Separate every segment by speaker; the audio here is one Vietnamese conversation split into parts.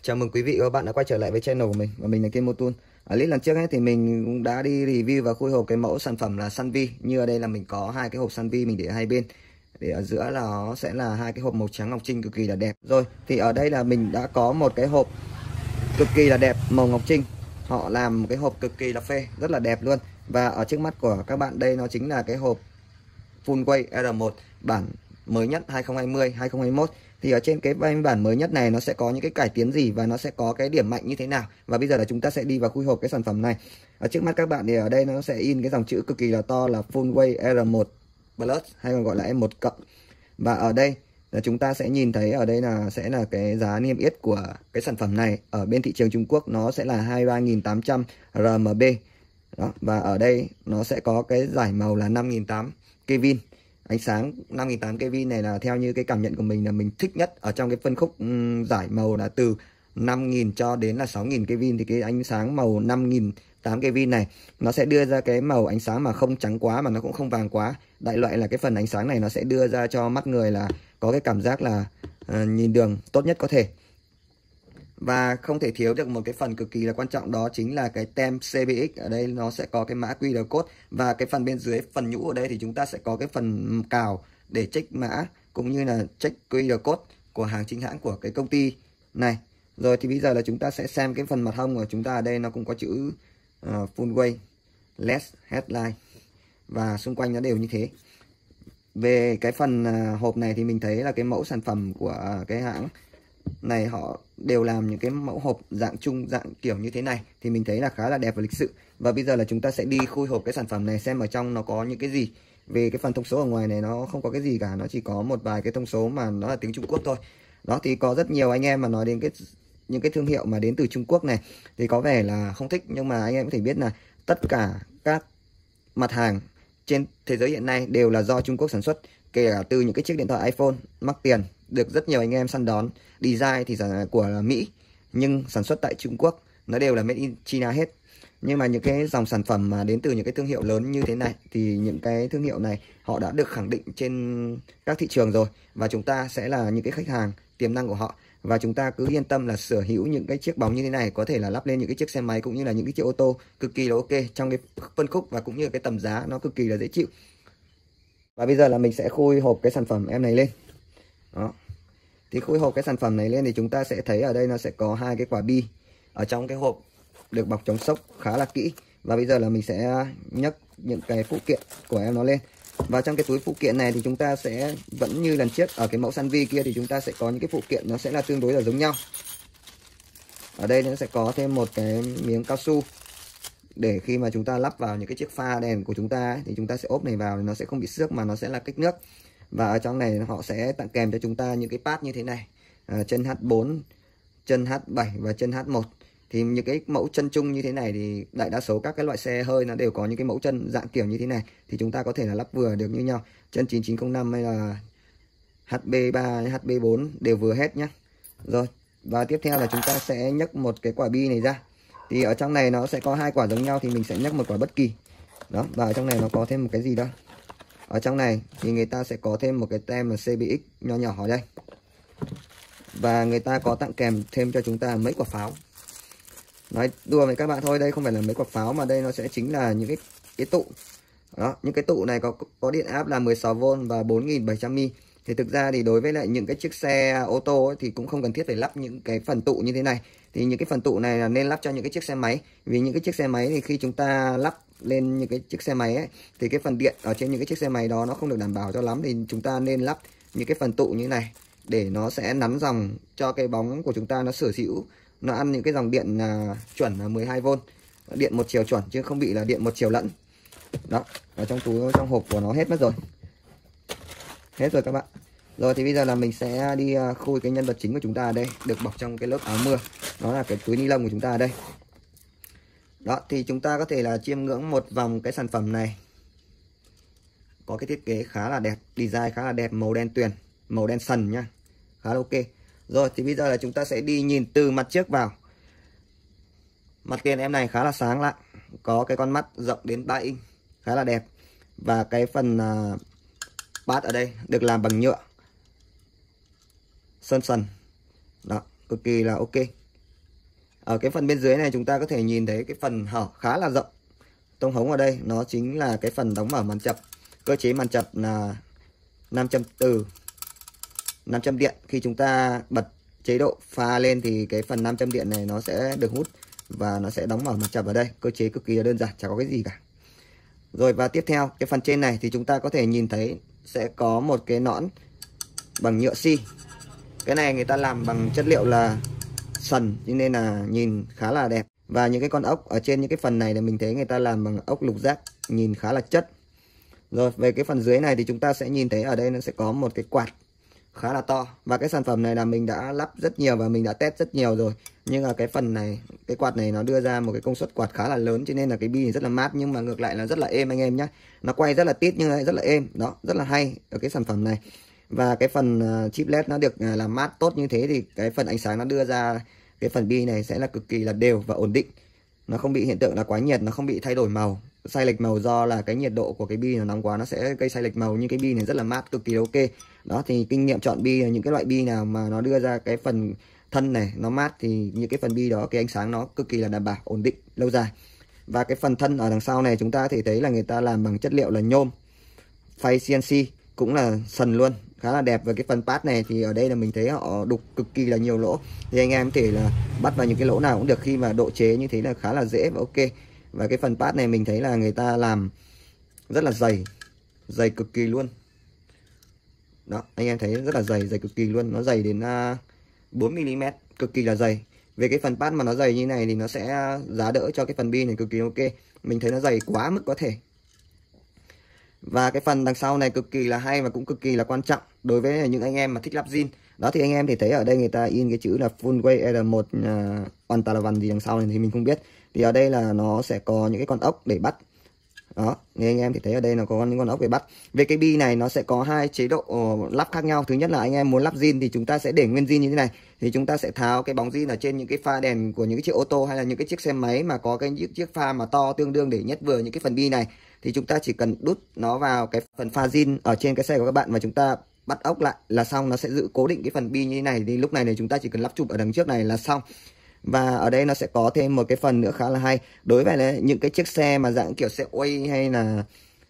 Speaker 1: Chào mừng quý vị và các bạn đã quay trở lại với channel của mình, và mình là Kim Motul. Ở clip lần trước ấy thì mình cũng đã đi review và khui hộp cái mẫu sản phẩm là Sunvi. Như ở đây là mình có hai cái hộp Sunvi mình để hai bên, để ở giữa là nó sẽ là hai cái hộp màu trắng ngọc trinh cực kỳ là đẹp. Rồi thì ở đây là mình đã có một cái hộp cực kỳ là đẹp màu ngọc trinh. Họ làm một cái hộp cực kỳ là phê, rất là đẹp luôn. Và ở trước mắt của các bạn đây nó chính là cái hộp Fullway R1 bản mới nhất 2020-2021. Thì ở trên cái bản mới nhất này nó sẽ có những cái cải tiến gì và nó sẽ có cái điểm mạnh như thế nào. Và bây giờ là chúng ta sẽ đi vào khui hộp cái sản phẩm này. Ở trước mắt các bạn thì ở đây nó sẽ in cái dòng chữ cực kỳ là to là Fullway R1 Plus, hay còn gọi là M1 cộng. Và ở đây là chúng ta sẽ nhìn thấy ở đây là sẽ là cái giá niêm yết của cái sản phẩm này ở bên thị trường Trung Quốc, nó sẽ là 23.800 RMB. Đó, và ở đây nó sẽ có cái giải màu là 5.800 Kelvin. Ánh sáng 5.800 Kelvin này là theo như cái cảm nhận của mình là mình thích nhất ở trong cái phân khúc giải màu là từ 5.000 cho đến là 6.000 Kelvin. Thì cái ánh sáng màu 5.800 Kelvin này nó sẽ đưa ra cái màu ánh sáng mà không trắng quá mà nó cũng không vàng quá. Đại loại là cái phần ánh sáng này nó sẽ đưa ra cho mắt người là có cái cảm giác là nhìn đường tốt nhất có thể. Và không thể thiếu được một cái phần cực kỳ là quan trọng, đó chính là cái tem CBX. Ở đây nó sẽ có cái mã QR code, và cái phần bên dưới phần nhũ ở đây thì chúng ta sẽ có cái phần cào để check mã cũng như là check QR code của hàng chính hãng của cái công ty này. Rồi thì bây giờ là chúng ta sẽ xem cái phần mặt hông của chúng ta. Ở đây nó cũng có chữ Fullway LED headline và xung quanh nó đều như thế. Về cái phần hộp này thì mình thấy là cái mẫu sản phẩm của cái hãng này họ đều làm những cái mẫu hộp dạng chung, dạng kiểu như thế này thì mình thấy là khá là đẹp và lịch sự. Và bây giờ là chúng ta sẽ đi khui hộp cái sản phẩm này xem ở trong nó có những cái gì. Về cái phần thông số ở ngoài này nó không có cái gì cả, nó chỉ có một vài cái thông số mà nó là tiếng Trung Quốc thôi. Đó, thì có rất nhiều anh em mà nói đến những cái thương hiệu mà đến từ Trung Quốc này thì có vẻ là không thích, nhưng mà anh em có thể biết là tất cả các mặt hàng trên thế giới hiện nay đều là do Trung Quốc sản xuất, kể cả từ những cái chiếc điện thoại iPhone mắc tiền được rất nhiều anh em săn đón, design thì của Mỹ nhưng sản xuất tại Trung Quốc, nó đều là made in China hết. Nhưng mà những cái dòng sản phẩm mà đến từ những cái thương hiệu lớn như thế này thì những cái thương hiệu này họ đã được khẳng định trên các thị trường rồi, và chúng ta sẽ là những cái khách hàng tiềm năng của họ. Và chúng ta cứ yên tâm là sở hữu những cái chiếc bóng như thế này có thể là lắp lên những cái chiếc xe máy cũng như là những cái chiếc ô tô cực kỳ là ok trong cái phân khúc và cũng như cái tầm giá nó cực kỳ là dễ chịu. Và bây giờ là mình sẽ khui hộp cái sản phẩm em này lên. Đó, thì khui hộp cái sản phẩm này lên thì chúng ta sẽ thấy ở đây nó sẽ có hai cái quả bi ở trong cái hộp được bọc chống sốc khá là kỹ. Và bây giờ là mình sẽ nhấc những cái phụ kiện của em nó lên. Và trong cái túi phụ kiện này thì chúng ta sẽ vẫn như lần trước ở cái mẫu Sunvi kia thì chúng ta sẽ có những cái phụ kiện nó sẽ là tương đối là giống nhau. Ở đây nó sẽ có thêm một cái miếng cao su để khi mà chúng ta lắp vào những cái chiếc pha đèn của chúng ta ấy, thì chúng ta sẽ ốp này vào thì nó sẽ không bị xước mà nó sẽ là cách nước. Và ở trong này họ sẽ tặng kèm cho chúng ta những cái pad như thế này, chân H4, chân H7 và chân H1. Thì những cái mẫu chân chung như thế này thì đại đa số các cái loại xe hơi nó đều có những cái mẫu chân dạng kiểu như thế này, thì chúng ta có thể là lắp vừa được như nhau. Chân 9905 hay là HB3, HB4 đều vừa hết nhé. Rồi, và tiếp theo là chúng ta sẽ nhấc một cái quả bi này ra. Thì ở trong này nó sẽ có hai quả giống nhau thì mình sẽ nhấc một quả bất kỳ. Đó, và ở trong này nó có thêm một cái gì đó. Ở trong này thì người ta sẽ có thêm một cái tem là CBX nho nhỏ ở đây. Và người ta có tặng kèm thêm cho chúng ta mấy quả pháo. Nói đùa với các bạn thôi, đây không phải là mấy quả pháo mà đây nó sẽ chính là những cái tụ. Đó, những cái tụ này có điện áp là 16V và 4700mAh. Thì thực ra thì đối với lại những cái chiếc xe ô tô ấy, thì cũng không cần thiết phải lắp những cái phần tụ như thế này. Thì những cái phần tụ này là nên lắp cho những cái chiếc xe máy. Vì những cái chiếc xe máy thì khi chúng ta lắp lên những cái chiếc xe máy ấy, thì cái phần điện ở trên những cái chiếc xe máy đó nó không được đảm bảo cho lắm. Thì chúng ta nên lắp những cái phần tụ như này để nó sẽ nắn dòng cho cái bóng của chúng ta nó sở hữu, nó ăn những cái dòng điện chuẩn là 12V, điện một chiều chuẩn chứ không bị là điện một chiều lẫn. Đó, ở trong túi, trong hộp của nó hết mất rồi. Hết rồi các bạn. Rồi thì bây giờ là mình sẽ đi khui cái nhân vật chính của chúng ta ở đây, được bọc trong cái lớp áo mưa. Nó là cái túi ni lông của chúng ta ở đây. Đó, thì chúng ta có thể là chiêm ngưỡng một vòng cái sản phẩm này. Có cái thiết kế khá là đẹp, design khá là đẹp, màu đen tuyền, màu đen sần nhá. Khá là ok. Rồi thì bây giờ là chúng ta sẽ đi nhìn từ mặt trước vào. Mặt tiền em này khá là sáng lạ, có cái con mắt rộng đến 3 inch, khá là đẹp. Và cái phần bát ở đây được làm bằng nhựa sơn sần. Đó, cực kỳ là ok. ở cái phần bên dưới này chúng ta có thể nhìn thấy cái phần hở khá là rộng. Tông hống ở đây nó chính là cái phần đóng mở màn chập. Cơ chế màn chập là 500 điện. Khi chúng ta bật chế độ pha lên thì cái phần 500 điện này nó sẽ được hút và nó sẽ đóng mở màn chập ở đây. Cơ chế cực kỳ là đơn giản, chẳng có cái gì cả. Rồi, và tiếp theo cái phần trên này thì chúng ta có thể nhìn thấy sẽ có một cái nõn bằng nhựa xi. Cái này người ta làm bằng chất liệu là sần cho nên là nhìn khá là đẹp. Và những cái con ốc ở trên những cái phần này là mình thấy người ta làm bằng ốc lục giác, nhìn khá là chất. Rồi, về cái phần dưới này thì chúng ta sẽ nhìn thấy ở đây nó sẽ có một cái quạt khá là to. Và cái sản phẩm này là mình đã lắp rất nhiều và mình đã test rất nhiều rồi. Nhưng mà cái phần này, cái quạt này nó đưa ra một cái công suất quạt khá là lớn, cho nên là cái bi này rất là mát, nhưng mà ngược lại là rất là êm anh em nhé. Nó quay rất là tít nhưng lại rất là êm. Đó, rất là hay ở cái sản phẩm này. Và cái phần chip LED nó được làm mát tốt như thế thì cái phần ánh sáng nó đưa ra cái phần bi này sẽ là cực kỳ là đều và ổn định. Nó không bị hiện tượng là quá nhiệt, nó không bị thay đổi màu, sai lệch màu do là cái nhiệt độ của cái bi nó nóng quá nó sẽ gây sai lệch màu. Nhưng cái bi này rất là mát, cực kỳ ok. Đó, thì kinh nghiệm chọn bi, những cái loại bi nào mà nó đưa ra cái phần thân này nó mát thì những cái phần bi đó cái ánh sáng nó cực kỳ là đảm bảo, ổn định, lâu dài. Và cái phần thân ở đằng sau này chúng ta có thể thấy là người ta làm bằng chất liệu là nhôm phay CNC, cũng là sần luôn, khá là đẹp. Và cái phần pad này thì ở đây là mình thấy họ đục cực kỳ là nhiều lỗ, thì anh em có thể là bắt vào những cái lỗ nào cũng được, khi mà độ chế như thế là khá là dễ và ok. Và cái phần pad này mình thấy là người ta làm rất là dày cực kỳ luôn. Đó, anh em thấy rất là dày cực kỳ luôn, nó dày đến 4mm, cực kỳ là dày. Về cái phần pad mà nó dày như này thì nó sẽ giá đỡ cho cái phần bi này cực kỳ ok. Mình thấy nó dày quá mức có thể. Và cái phần đằng sau này cực kỳ là hay và cũng cực kỳ là quan trọng đối với những anh em mà thích lắp zin. Đó, thì anh em thì thấy ở đây người ta in cái chữ là Fullway R1 Antalavan gì đằng sau này thì mình không biết. Thì ở đây là nó sẽ có những cái con ốc để bắt. Đó, thì anh em thì thấy ở đây là có những con ốc để bắt. Về cái bi này nó sẽ có hai chế độ lắp khác nhau. Thứ nhất là anh em muốn lắp zin thì chúng ta sẽ để nguyên zin như thế này. Thì chúng ta sẽ tháo cái bóng zin ở trên những cái pha đèn của những cái chiếc ô tô hay là những cái chiếc xe máy mà có cái chiếc pha mà to tương đương để nhất vừa những cái phần bi này. Thì chúng ta chỉ cần đút nó vào cái phần pha zin ở trên cái xe của các bạn và chúng ta bắt ốc lại là xong. Nó sẽ giữ cố định cái phần bi như thế này. Thì lúc này thì chúng ta chỉ cần lắp chụp ở đằng trước này là xong. Và ở đây nó sẽ có thêm một cái phần nữa khá là hay. Đối với những cái chiếc xe mà dạng kiểu xe Way hay là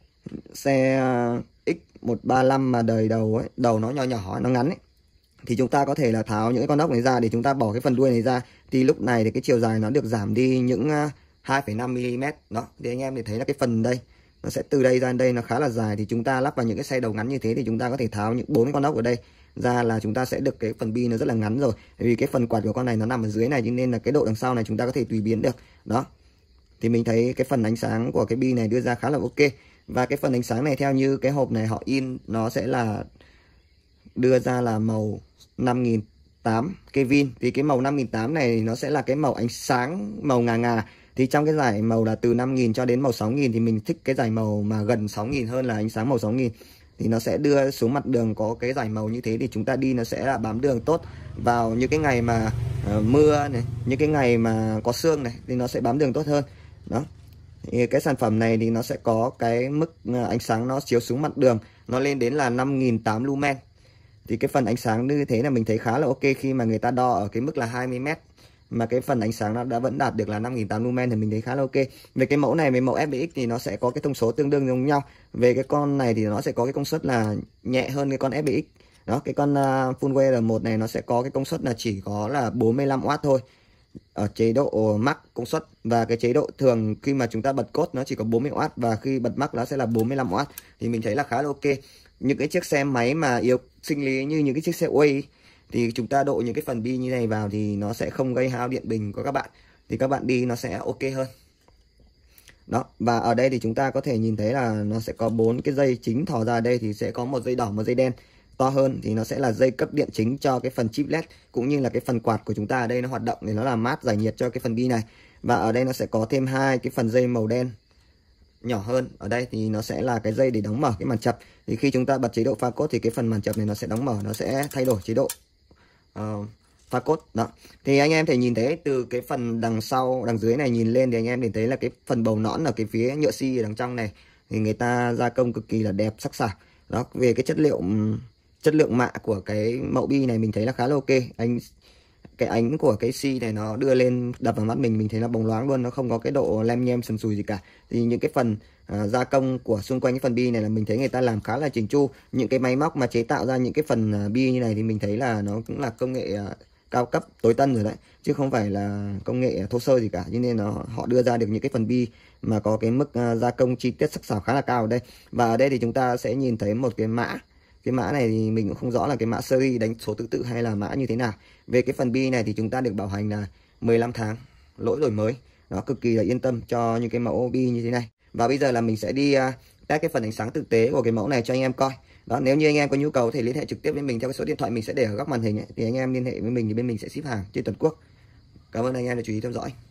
Speaker 1: xe X135 mà đời đầu ấy, đầu nó nhỏ nó ngắn ấy, thì chúng ta có thể là tháo những cái con ốc này ra để chúng ta bỏ cái phần đuôi này ra. Thì lúc này thì cái chiều dài nó được giảm đi những 2,5mm. Đó, thì anh em thì thấy là cái phần đây nó sẽ từ đây ra đây nó khá là dài. Thì chúng ta lắp vào những cái xe đầu ngắn như thế thì chúng ta có thể tháo những 4 con ốc ở đây ra là chúng ta sẽ được cái phần bi nó rất là ngắn rồi. Vì cái phần quạt của con này nó nằm ở dưới này cho nên là cái độ đằng sau này chúng ta có thể tùy biến được. Đó, thì mình thấy cái phần ánh sáng của cái bi này đưa ra khá là ok. Và cái phần ánh sáng này theo như cái hộp này họ in nó sẽ là đưa ra là màu 5008 Kelvin. Thì cái màu 5008 này nó sẽ là cái màu ánh sáng màu ngà. Thì trong cái giải màu là từ 5000 cho đến màu 6000 thì mình thích cái giải màu mà gần 6000 hơn là ánh sáng màu 6000. Thì nó sẽ đưa xuống mặt đường có cái giải màu như thế thì chúng ta đi nó sẽ là bám đường tốt. Vào những cái ngày mà mưa này, những cái ngày mà có sương này thì nó sẽ bám đường tốt hơn. Đó, thì cái sản phẩm này thì nó sẽ có cái mức ánh sáng nó chiếu xuống mặt đường nó lên đến là 5008 lumen. Thì cái phần ánh sáng như thế là mình thấy khá là ok khi mà người ta đo ở cái mức là 20m mà cái phần ánh sáng nó đã vẫn đạt được là 5008 lumen thì mình thấy khá là ok. Về cái mẫu này với mẫu FBX thì nó sẽ có cái thông số tương đương giống nhau. Về cái con này thì nó sẽ có cái công suất là nhẹ hơn cái con FBX. Đó, cái con Fullway R1 này nó sẽ có cái công suất là chỉ có là 45W thôi ở chế độ max công suất. Và cái chế độ thường khi mà chúng ta bật cốt nó chỉ có 40W và khi bật max nó sẽ là 45W. Thì mình thấy là khá là ok. Những cái chiếc xe máy mà yếu sinh lý như những cái chiếc xe Way thì chúng ta độ những cái phần bi như này vào thì nó sẽ không gây hao điện bình của các bạn. Thì các bạn đi nó sẽ ok hơn. Đó, và ở đây thì chúng ta có thể nhìn thấy là nó sẽ có 4 cái dây chính thò ra đây, thì sẽ có một dây đỏ, một dây đen to hơn thì nó sẽ là dây cấp điện chính cho cái phần chip LED cũng như là cái phần quạt của chúng ta ở đây nó hoạt động để nó làm mát giải nhiệt cho cái phần bi này. Và ở đây nó sẽ có thêm hai cái phần dây màu đen nhỏ hơn. Ở đây thì nó sẽ là cái dây để đóng mở cái màn chập. Thì khi chúng ta bật chế độ pha cốt thì cái phần màn chập này nó sẽ đóng mở, nó sẽ thay đổi chế độ pha cốt. Đó, thì anh em thể nhìn thấy từ cái phần đằng sau, đằng dưới này nhìn lên thì anh em nhìn thấy là cái phần bầu nõn ở cái phía nhựa xi ở đằng trong này thì người ta gia công cực kỳ là đẹp, sắc sảo. Đó, về cái chất lượng mạ của cái mẫu bi này mình thấy là khá là ok. cái ánh của cái xi này nó đưa lên đập vào mắt mình thấy nó bóng loáng luôn, nó không có cái độ lem nhem sần sùi gì cả. Thì những cái phần gia công của xung quanh cái phần bi này là mình thấy người ta làm khá là chỉnh chu. Những cái máy móc mà chế tạo ra những cái phần bi như này thì mình thấy là nó cũng là công nghệ cao cấp tối tân rồi đấy, chứ không phải là công nghệ thô sơ gì cả. Cho nên họ đưa ra được những cái phần bi mà có cái mức gia công chi tiết sắc sảo khá là cao ở đây. Và ở đây thì chúng ta sẽ nhìn thấy một cái mã. Cái mã này thì mình cũng không rõ là cái mã series đánh số thứ tự hay là mã như thế nào. Về cái phần bi này thì chúng ta được bảo hành là 15 tháng lỗi đổi mới. Nó cực kỳ là yên tâm cho những cái mẫu bi như thế này. Và bây giờ là mình sẽ đi test cái phần ánh sáng thực tế của cái mẫu này cho anh em coi. Đó, nếu như anh em có nhu cầu thì liên hệ trực tiếp với mình theo cái số điện thoại mình sẽ để ở góc màn hình ấy. Thì anh em liên hệ với mình thì bên mình sẽ ship hàng trên toàn quốc. Cảm ơn anh em đã chú ý theo dõi.